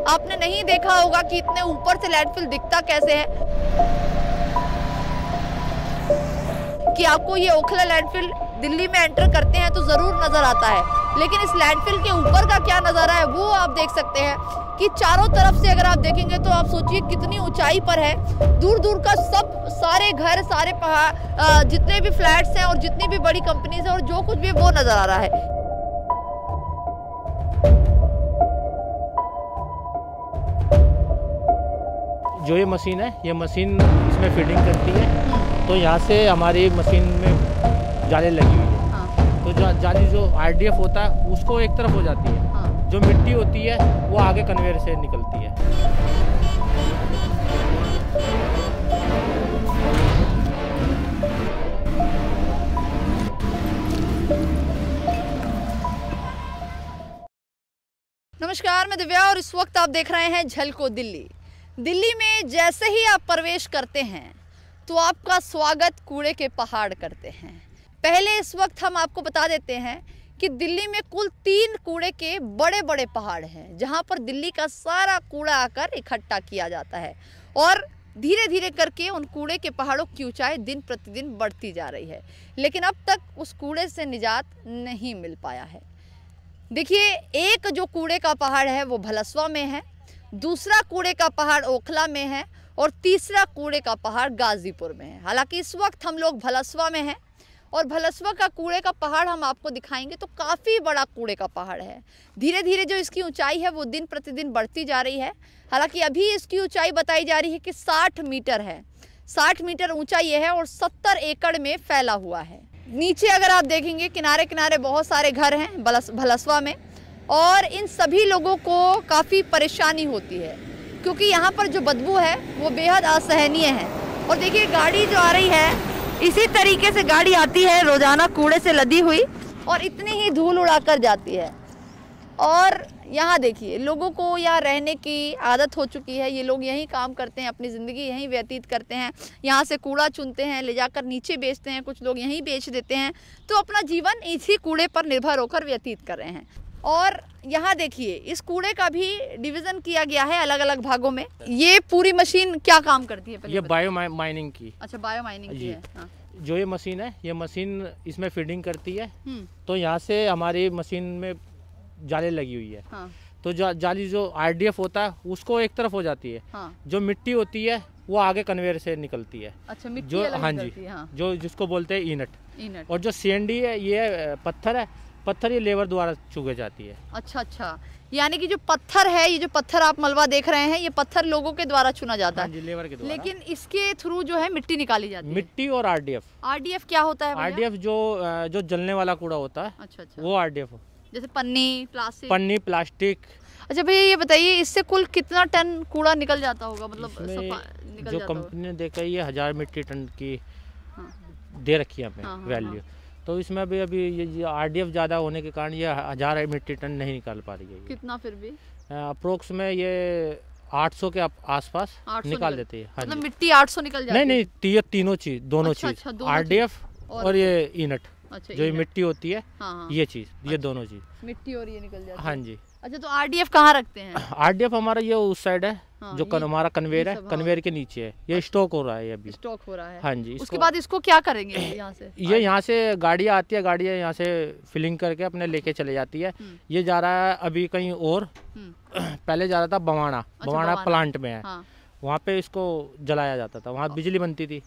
आपने नहीं देखा होगा कि इतने ऊपर से लैंडफिल दिखता कैसे है, कि आपको ये ओखला लैंडफिल दिल्ली में एंटर करते हैं तो जरूर नजर आता है, लेकिन इस लैंडफिल के ऊपर का क्या नजारा है वो आप देख सकते हैं कि चारों तरफ से अगर आप देखेंगे तो आप सोचिए कितनी ऊंचाई पर है। दूर दूर का सब सारे घर, सारे पहाड़, जितने भी फ्लैट्स हैं और जितनी भी बड़ी कंपनीज हैं और जो कुछ भी वो नजर आ रहा है। जो ये मशीन है, ये मशीन इसमें फिटिंग करती है, तो यहाँ से हमारी मशीन में जाली लगी हुई है। हाँ। तो जाली जो RDF होता है उसको एक तरफ हो जाती है। हाँ। जो मिट्टी होती है वो आगे कन्वेयर से निकलती है। नमस्कार, मैं दिव्या और इस वक्त आप देख रहे हैं झलको दिल्ली। दिल्ली में जैसे ही आप प्रवेश करते हैं तो आपका स्वागत कूड़े के पहाड़ करते हैं। पहले इस वक्त हम आपको बता देते हैं कि दिल्ली में कुल 3 कूड़े के बड़े बड़े पहाड़ हैं, जहां पर दिल्ली का सारा कूड़ा आकर इकट्ठा किया जाता है और धीरे धीरे करके उन कूड़े के पहाड़ों की ऊंचाई दिन प्रतिदिन बढ़ती जा रही है, लेकिन अब तक उस कूड़े से निजात नहीं मिल पाया है। देखिए, एक जो कूड़े का पहाड़ है वो भलसवा में है, दूसरा कूड़े का पहाड़ ओखला में है और तीसरा कूड़े का पहाड़ गाजीपुर में है। हालांकि इस वक्त हम लोग भलसवा में हैं और भलसवा का कूड़े का पहाड़ हम आपको दिखाएंगे तो काफ़ी बड़ा कूड़े का पहाड़ है। धीरे धीरे जो इसकी ऊंचाई है वो दिन प्रतिदिन बढ़ती जा रही है। हालांकि अभी इसकी ऊंचाई बताई जा रही है कि 60 मीटर है। 60 मीटर ऊंचा ये है और 70 एकड़ में फैला हुआ है। नीचे अगर आप देखेंगे किनारे किनारे बहुत सारे घर हैं भलसवा में, और इन सभी लोगों को काफ़ी परेशानी होती है क्योंकि यहाँ पर जो बदबू है वो बेहद असहनीय है। और देखिए, गाड़ी जो आ रही है इसी तरीके से गाड़ी आती है रोजाना कूड़े से लदी हुई और इतनी ही धूल उड़ाकर जाती है। और यहाँ देखिए, लोगों को यहाँ रहने की आदत हो चुकी है। ये लोग यहीं काम करते हैं, अपनी ज़िंदगी यहीं व्यतीत करते हैं। यहाँ से कूड़ा चुनते हैं, ले जाकर नीचे बेचते हैं, कुछ लोग यहीं बेच देते हैं, तो अपना जीवन इसी कूड़े पर निर्भर होकर व्यतीत कर रहे हैं। और यहाँ देखिए, इस कूड़े का भी डिवीज़न किया गया है अलग अलग भागों में। ये पूरी मशीन क्या काम करती है? ये बायो माइनिंग की। अच्छा, बायो माइनिंग की है। हाँ। जो ये मशीन है, ये मशीन इसमें फीडिंग करती है, तो यहाँ से हमारी मशीन में जाली लगी हुई है। हाँ। तो जाली जो RDF होता है उसको एक तरफ हो जाती है। हाँ। जो मिट्टी होती है वो आगे कन्वेयर से निकलती है। अच्छा, मिट्टी जो अलग हाँ निकलती जी, है। हाँ। जो जिसको बोलते हैं ईनट। और जो CND है ये पत्थर है, पत्थर ये लेबर द्वारा चुगे जाती है। अच्छा, यानी कि जो पत्थर है, ये जो पत्थर आप मलबा देख रहे हैं, ये पत्थर लोगों के द्वारा चुना जाता है। हाँ जी, लेबर के द्वारा। लेकिन इसके थ्रू जो है मिट्टी निकाली जाती है। मिट्टी और RDF क्या होता है? RDF जो जलने वाला कूड़ा होता है। अच्छा, वो RDF। जैसे पन्नी, प्लास्टिक। अच्छा भैया, ये बताइए, इससे कुल कितना टन कूड़ा निकल जाता होगा? मतलब जो कंपनी ने देखा ये 1000 मीट्रिक टन की दे रखी है हमें वैल्यू। तो इसमें अभी ये RDF ज़्यादा होने के कारण ये 1000 मीट्रिक टन नहीं निकाल पा रही है। कितना फिर भी? अप्रोक्स में ये 800 के आसपास निकाल देती है। मतलब मिट्टी 800 निकल जाती है? नहीं, तीनों चीज, दोनों चीज, RDF और ये ईनट। अच्छा, जो ये मिट्टी होती है। हाँ। ये चीज, ये दोनों चीज, मिट्टी और ये निकल जाती है। हाँ जी। अच्छा, तो RDF कहाँ रखते हैं? RDF हमारा ये उस साइड है। हाँ, जो हमारा कन्वेयर है, कन्वेयर के नीचे है। ये स्टॉक हो रहा है, अभी स्टॉक हो रहा है। हाँ जी। उसके बाद इसको क्या करेंगे यहाँ से? ये यहाँ से गाड़ियाँ आती है, गाड़ियाँ यहाँ से फिलिंग करके अपने लेके चले जाती है। ये जा रहा है अभी कहीं और। पहले जा रहा था बवाना प्लांट में है, वहाँ पे इसको जलाया जाता था, वहाँ बिजली बनती थी।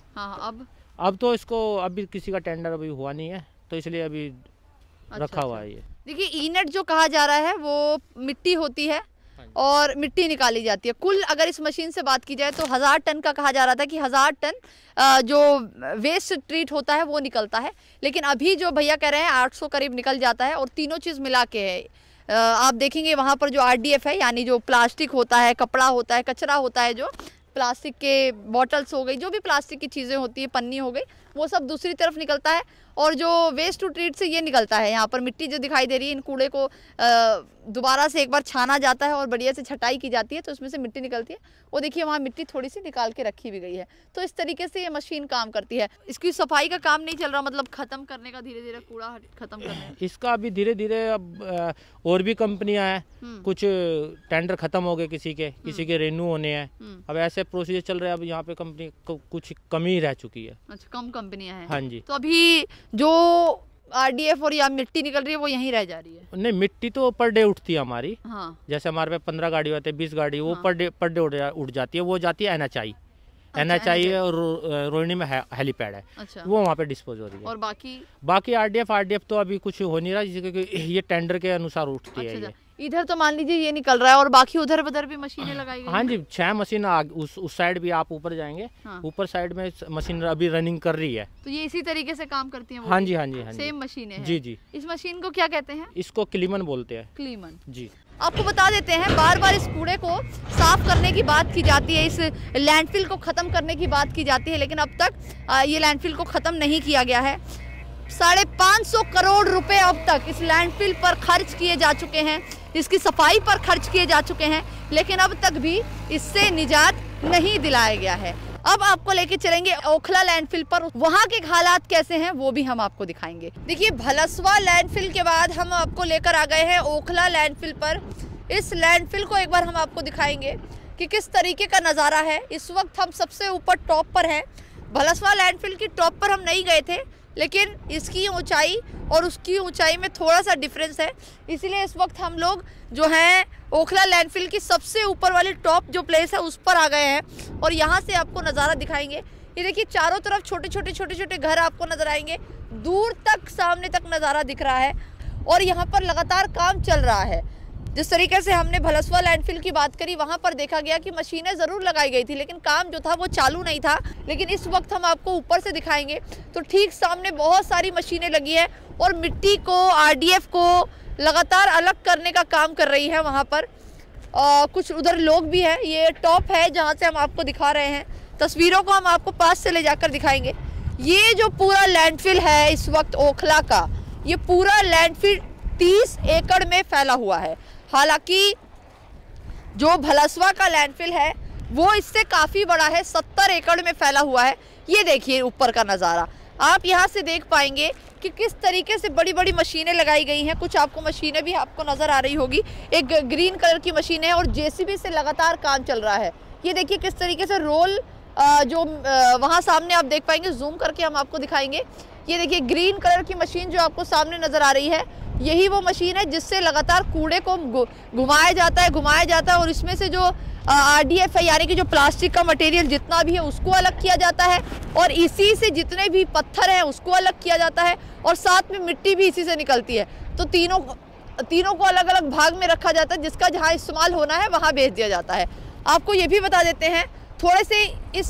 अब तो इसको अभी किसी का टेंडर अभी हुआ नहीं है, तो इसलिए अभी रखा हुआ है ये। देखिए, ईनट जो कहा जा रहा है वो मिट्टी होती है और मिट्टी निकाली जाती है। कुल अगर इस मशीन से बात की जाए तो 1000 टन का कहा जा रहा था कि 1000 टन जो वेस्ट ट्रीट होता है वो निकलता है, लेकिन अभी जो भैया कह रहे हैं 800 करीब निकल जाता है। और तीनों चीज़ मिला के है। आप देखेंगे वहाँ पर जो RDF है, यानी जो प्लास्टिक होता है, कपड़ा होता है, कचरा होता है, जो प्लास्टिक के बॉटल्स हो गई, जो भी प्लास्टिक की चीज़ें होती है, पन्नी हो गई, वो सब दूसरी तरफ निकलता है और जो वेस्ट टू ट्रीट से ये निकलता है। यहाँ पर मिट्टी जो दिखाई दे रही है, इन कूड़े को दोबारा से एक बार छाना जाता है और बढ़िया से छटाई की जाती है तो उसमें से मिट्टी निकलती है। वो देखिए वहाँ मिट्टी थोड़ी सी निकाल के रखी भी गई है। तो इस तरीके से ये मशीन काम करती है। इसकी सफाई का काम नहीं चल रहा, मतलब खत्म करने का, धीरे धीरे कूड़ा खत्म करने। इसका अभी धीरे धीरे अब और भी कंपनियां हैं, कुछ टेंडर खत्म हो गए, किसी के रेन्यू होने हैं। अब ऐसे प्रोसीजर चल रहे हैं। अब यहाँ पे कंपनी कुछ कमी रह चुकी है। अच्छा, कम कंपनियां हैं। हाँ जी। तो अभी जो RDF और या मिट्टी निकल रही है वो यहीं रह जा रही है? नहीं, मिट्टी तो पर डे उठती है हमारी। हाँ। जैसे हमारे पे 15 गाड़ी होते हैं, 20 गाड़ी, वो पर डे उठ जाती है। वो जाती है NHI। NHI और रोहिणी में हेलीपैड है। अच्छा। वो वहाँ पे डिस्पोज हो रही है। और बाकी RDF तो अभी कुछ हो नहीं रहा, क्योंकि ये टेंडर के अनुसार उठती है। ये इधर तो मान लीजिए ये निकल रहा है और बाकी उधर भी मशीनें लगाई गई। हाँ जी, 6 मशीन उस साइड भी, आप ऊपर जाएंगे। हाँ। ऊपर साइड में मशीन अभी रनिंग कर रही है। तो ये इसी तरीके से काम करती हैं? हाँ जी। सेम मशीनें हैं? जी। इस मशीन को क्या कहते हैं? इसको क्लीमन बोलते हैं। क्लीमन जी। आपको बता देते हैं, बार बार इस कूड़े को साफ करने की बात की जाती है, इस लैंडफिल को खत्म करने की बात की जाती है, लेकिन अब तक ये लैंडफिल को खत्म नहीं किया गया है। 550 करोड़ रुपए अब तक इस लैंडफिल पर खर्च किए जा चुके हैं, इसकी सफाई पर खर्च किए जा चुके हैं, लेकिन अब तक भी इससे निजात नहीं दिलाया गया है। अब आपको लेके चलेंगे ओखला लैंडफिल पर, वहाँ के हालात कैसे हैं वो भी हम आपको दिखाएंगे। देखिए, भलसवा लैंडफिल के बाद हम आपको लेकर आ गए हैं ओखला लैंडफिल पर। इस लैंडफिल को एक बार हम आपको दिखाएंगे कि किस तरीके का नज़ारा है। इस वक्त हम सबसे ऊपर टॉप पर हैं। भलसवा लैंडफिल की टॉप पर हम नहीं गए थे, लेकिन इसकी ऊंचाई और उसकी ऊंचाई में थोड़ा सा डिफरेंस है, इसीलिए इस वक्त हम लोग जो हैं ओखला लैंडफिल की सबसे ऊपर वाली टॉप जो प्लेस है उस पर आ गए हैं और यहाँ से आपको नज़ारा दिखाएंगे। ये देखिए, चारों तरफ छोटे छोटे घर आपको नजर आएंगे, दूर तक सामने तक नज़ारा दिख रहा है और यहाँ पर लगातार काम चल रहा है। जिस तरीके से हमने भलसवा लैंडफिल की बात करी, वहाँ पर देखा गया कि मशीनें ज़रूर लगाई गई थी, लेकिन काम जो था वो चालू नहीं था। लेकिन इस वक्त हम आपको ऊपर से दिखाएंगे तो ठीक सामने बहुत सारी मशीनें लगी है और मिट्टी को, RDF को लगातार अलग करने का काम कर रही है वहाँ पर। कुछ उधर लोग भी हैं। ये टॉप है जहाँ से हम आपको दिखा रहे हैं। तस्वीरों को हम आपको पास से ले जाकर दिखाएंगे। ये जो पूरा लैंडफिल है इस वक्त ओखला का, ये पूरा लैंडफिल 30 एकड़ में फैला हुआ है। हालांकि जो भलसवा का लैंडफिल है वो इससे काफ़ी बड़ा है, 70 एकड़ में फैला हुआ है। ये देखिए ऊपर का नज़ारा, आप यहाँ से देख पाएंगे कि किस तरीके से बड़ी बड़ी मशीनें लगाई गई हैं। कुछ आपको मशीनें भी आपको नज़र आ रही होगी। एक ग्रीन कलर की मशीन है और JCB से लगातार काम चल रहा है। ये देखिए किस तरीके से रोल जो वहाँ सामने आप देख पाएंगे, जूम करके हम आपको दिखाएंगे। ये देखिए ग्रीन कलर की मशीन जो आपको सामने नज़र आ रही है, यही वो मशीन है जिससे लगातार कूड़े को घुमाया जाता है और इसमें से जो RDF है यानी कि जो प्लास्टिक का मटेरियल जितना भी है उसको अलग किया जाता है और इसी से जितने भी पत्थर हैं उसको अलग किया जाता है और साथ में मिट्टी भी इसी से निकलती है। तो तीनों को अलग अलग भाग में रखा जाता है, जिसका जहाँ इस्तेमाल होना है वहाँ भेज दिया जाता है। आपको ये भी बता देते हैं थोड़े से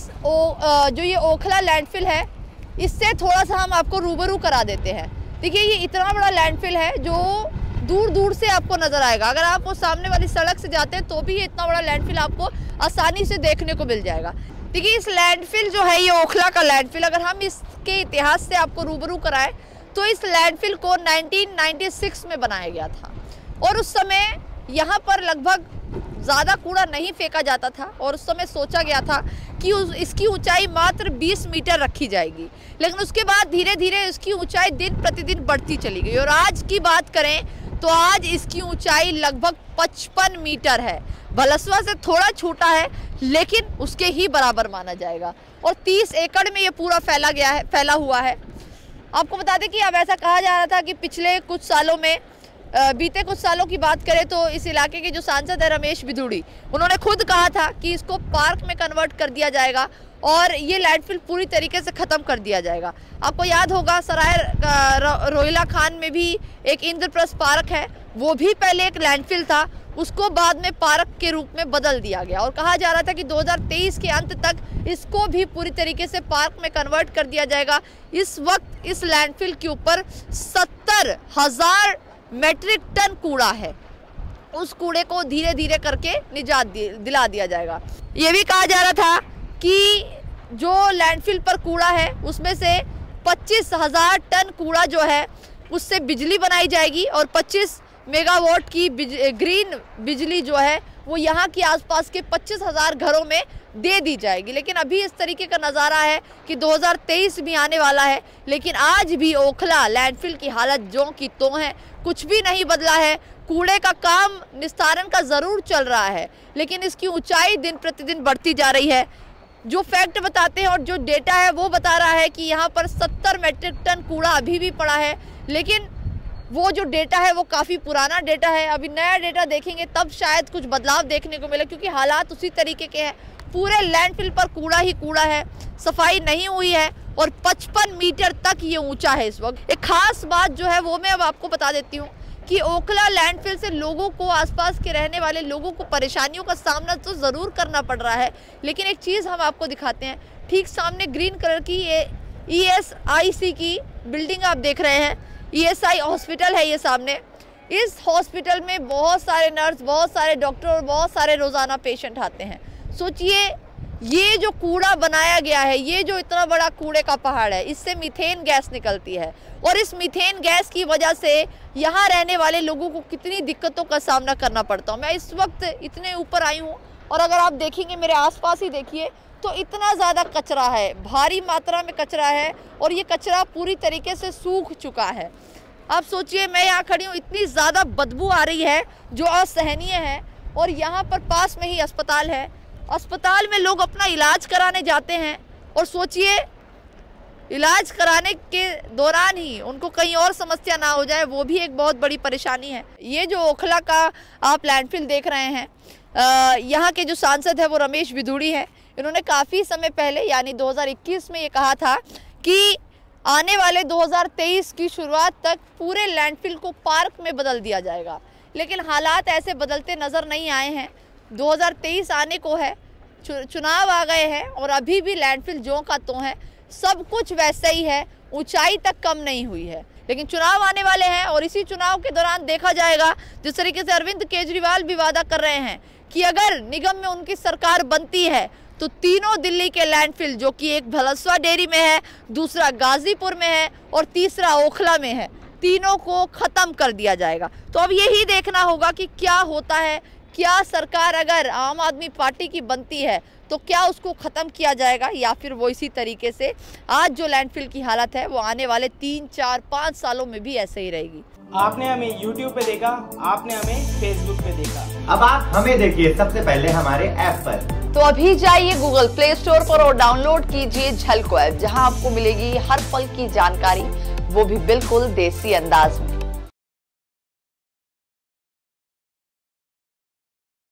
जो ये ओखला लैंडफिल है इससे थोड़ा सा हम आपको रूबरू करा देते हैं। देखिए ये इतना बड़ा लैंडफिल है जो दूर दूर से आपको नजर आएगा। अगर आप वो सामने वाली सड़क से जाते हैं तो भी ये इतना बड़ा लैंडफिल आपको आसानी से देखने को मिल जाएगा। देखिए इस लैंडफिल जो है ये ओखला का लैंडफिल, अगर हम इसके इतिहास से आपको रूबरू कराएं तो इस लैंडफिल को 1996 में बनाया गया था और उस समय यहाँ पर लगभग ज़्यादा कूड़ा नहीं फेंका जाता था और उस समय सोचा गया था कि इसकी ऊंचाई मात्र 20 मीटर रखी जाएगी, लेकिन उसके बाद धीरे धीरे इसकी ऊंचाई दिन प्रतिदिन बढ़ती चली गई और आज की बात करें तो आज इसकी ऊंचाई लगभग 55 मीटर है। भलसवा से थोड़ा छोटा है लेकिन उसके ही बराबर माना जाएगा और 30 एकड़ में ये पूरा फैला हुआ है। आपको बता दें कि अब ऐसा कहा जा रहा था कि पिछले कुछ सालों में बीते कुछ सालों की बात करें तो इस इलाके के जो सांसद है रमेश बिधूड़ी, उन्होंने खुद कहा था कि इसको पार्क में कन्वर्ट कर दिया जाएगा और ये लैंडफिल पूरी तरीके से ख़त्म कर दिया जाएगा। आपको याद होगा सराय रोहिला खान में भी एक इंद्रप्रस्थ पार्क है, वो भी पहले एक लैंडफिल था, उसको बाद में पार्क के रूप में बदल दिया गया और कहा जा रहा था कि 2023 के अंत तक इसको भी पूरी तरीके से पार्क में कन्वर्ट कर दिया जाएगा। इस वक्त इस लैंडफिल के ऊपर 70,000 मैट्रिक टन कूड़ा है, उस कूड़े को धीरे धीरे करके निजात दिला दिया जाएगा। ये भी कहा जा रहा था कि जो लैंडफिल पर कूड़ा है उसमें से 25,000 टन कूड़ा जो है उससे बिजली बनाई जाएगी और 25 मेगावाट की ग्रीन बिजली जो है वो यहाँ के आसपास के 25,000 घरों में दे दी जाएगी। लेकिन अभी इस तरीके का नज़ारा है कि 2023 भी आने वाला है, लेकिन आज भी ओखला लैंडफिल की हालत ज्यों की त्यों है, कुछ भी नहीं बदला है। कूड़े का काम निस्तारण का ज़रूर चल रहा है, लेकिन इसकी ऊंचाई दिन प्रतिदिन बढ़ती जा रही है। जो फैक्ट बताते हैं और जो डेटा है वो बता रहा है कि यहाँ पर 70 मीट्रिक टन कूड़ा अभी भी पड़ा है, लेकिन वो जो डेटा है वो काफ़ी पुराना डेटा है। अभी नया डेटा देखेंगे तब शायद कुछ बदलाव देखने को मिले, क्योंकि हालात उसी तरीके के हैं। पूरे लैंडफिल पर कूड़ा ही कूड़ा है, सफाई नहीं हुई है और 55 मीटर तक ये ऊंचा है इस वक्त। एक खास बात जो है वो मैं अब आपको बता देती हूँ कि ओखला लैंडफिल से लोगों को, आसपास के रहने वाले लोगों को परेशानियों का सामना तो ज़रूर करना पड़ रहा है, लेकिन एक चीज़ हम आपको दिखाते हैं। ठीक सामने ग्रीन कलर की ये ESIC की बिल्डिंग आप देख रहे हैं, ESI हॉस्पिटल है ये सामने। इस हॉस्पिटल में बहुत सारे नर्स, बहुत सारे डॉक्टर और बहुत सारे रोज़ाना पेशेंट आते हैं। सोचिए, ये जो कूड़ा बनाया गया है, ये जो इतना बड़ा कूड़े का पहाड़ है, इससे मीथेन गैस निकलती है और इस मीथेन गैस की वजह से यहाँ रहने वाले लोगों को कितनी दिक्कतों का सामना करना पड़ता है। मैं इस वक्त इतने ऊपर आई हूँ और अगर आप देखेंगे मेरे आसपास ही देखिए तो इतना ज़्यादा कचरा है, भारी मात्रा में कचरा है और ये कचरा पूरी तरीके से सूख चुका है। आप सोचिए, मैं यहाँ खड़ी हूँ, इतनी ज़्यादा बदबू आ रही है जो असहनीय है और यहाँ पर पास में ही अस्पताल है। अस्पताल में लोग अपना इलाज कराने जाते हैं और सोचिए, इलाज कराने के दौरान ही उनको कहीं और समस्या ना हो जाए, वो भी एक बहुत बड़ी परेशानी है। ये जो ओखला का आप लैंडफिल देख रहे हैं, यहाँ के जो सांसद है वो रमेश बिधूड़ी है। इन्होंने काफ़ी समय पहले यानी 2021 में ये कहा था कि आने वाले 2023 की शुरुआत तक पूरे लैंडफिल को पार्क में बदल दिया जाएगा, लेकिन हालात ऐसे बदलते नज़र नहीं आए हैं। 2023 आने को है, चुनाव आ गए हैं और अभी भी लैंडफिल ज्यों का त्यों है, सब कुछ वैसे ही है, ऊंचाई तक कम नहीं हुई है। लेकिन चुनाव आने वाले हैं और इसी चुनाव के दौरान देखा जाएगा। जिस तरीके से अरविंद केजरीवाल भी वादा कर रहे हैं कि अगर निगम में उनकी सरकार बनती है तो तीनों दिल्ली के लैंडफिल, जो कि एक भलसवा डेयरी में है, दूसरा गाजीपुर में है और तीसरा ओखला में है, तीनों को ख़त्म कर दिया जाएगा। तो अब यही देखना होगा कि क्या होता है। क्या सरकार अगर आम आदमी पार्टी की बनती है तो क्या उसको ख़त्म किया जाएगा या फिर वो इसी तरीके से आज जो लैंडफिल की हालत है वो आने वाले 3, 4, 5 सालों में भी ऐसे ही रहेगी। आपने हमें YouTube पे देखा, आपने हमें Facebook पे देखा, अब आप हमें देखिए सबसे पहले हमारे ऐप पर। तो अभी जाइए गूगल प्ले स्टोर पर और डाउनलोड कीजिए झलको ऐप, जहां आपको मिलेगी हर पल की जानकारी, वो भी बिल्कुल देसी अंदाज में।